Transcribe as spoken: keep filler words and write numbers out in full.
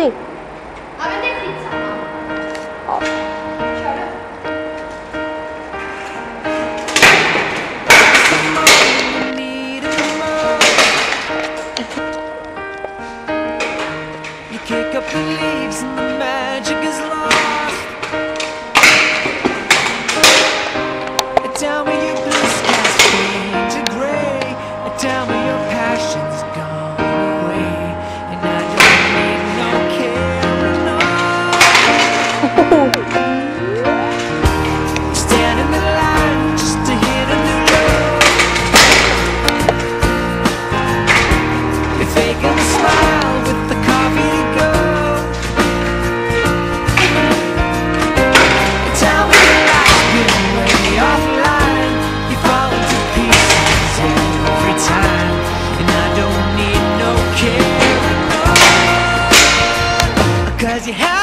snygg. Ja, men det är skitsamma. Ja. Kör du. You kick up the leaves and the magic is lost. Tell me your blue skies fade to gray. Tell me your passion's gone away, and I don't need no care, no. Stand in the line just to hit a new low. You're faking a smile with the coffee to go. Tell me your life's been way offline. You fall into pieces every time, and I don't need no care, no. 'Cause you have